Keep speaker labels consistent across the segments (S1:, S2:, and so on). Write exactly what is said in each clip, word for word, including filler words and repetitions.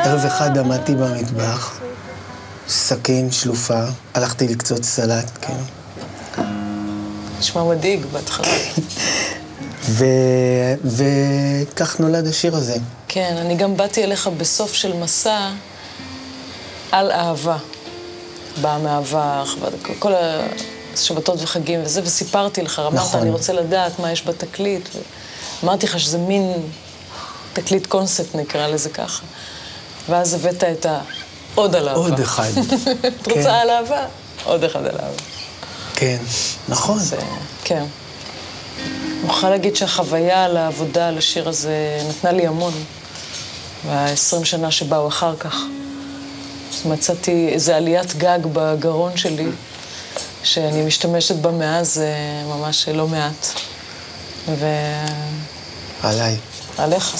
S1: ערב אחד עמדתי במטבח, סכין, שלופה, הלכתי לקצות סלט, כן.
S2: נשמע מדאיג בהתחלה.
S1: וכך נולד השיר הזה.
S2: כן, אני גם באתי אליך בסוף של מסע על אהבה. באה מאהבה, כל השבתות וחגים וזה, וסיפרתי לך, אמרת,
S1: נכון.
S2: אני רוצה לדעת מה יש בתקליט. אמרתי לך שזה מין תקליט קונספט, נקרא לזה ככה. ואז הבאת את העוד על אהבה.
S1: עוד אחד.
S2: את רוצה על אהבה? עוד אחד על אהבה.
S1: כן, נכון.
S2: זה, כן. אני יכולה להגיד שהחוויה על העבודה, על השיר הזה, נתנה לי המון. וה-עשרים שנה שבאו אחר כך. אז מצאתי איזו עליית גג בגרון שלי, שאני משתמשת בה מאז ממש לא מעט. ו...
S1: עליי.
S2: עליך.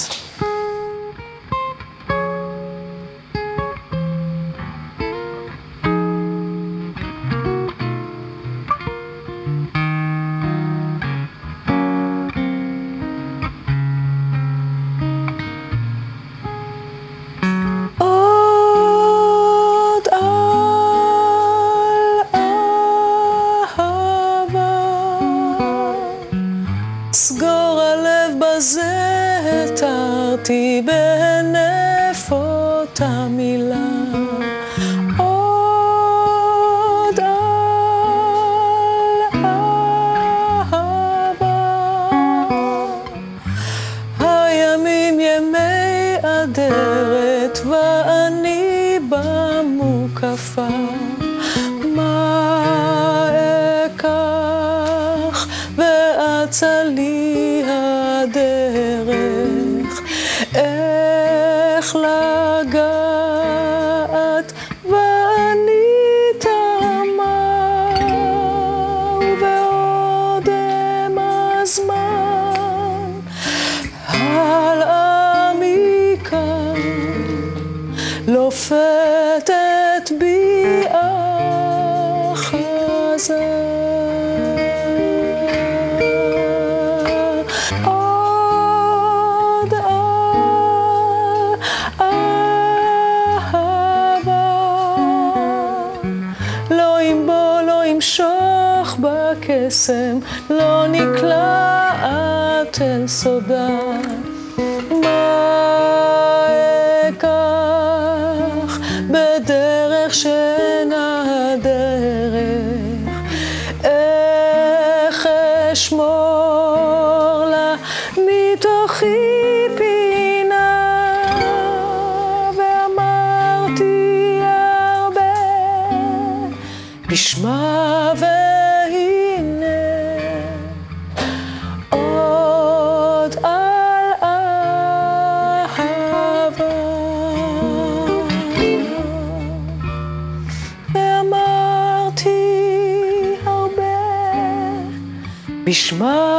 S2: סגור הלב בזה, התרתי בהינף אותה מילה. עוד על אהבה. הימים ימי אדרת ואני במוקפה. מה אקח ואצה לי הדרך, איך לגעת ואני תמה, ובעוד הם הזמן הלאה מכאן לופתת בי אחזה. שוך בקסם, לא נקלעת אל סודה. מה אקח בדרך שאינה הדרך, איך אשמור לה מתוכי פינה, ואמרתי הרבה בשמה. בשמה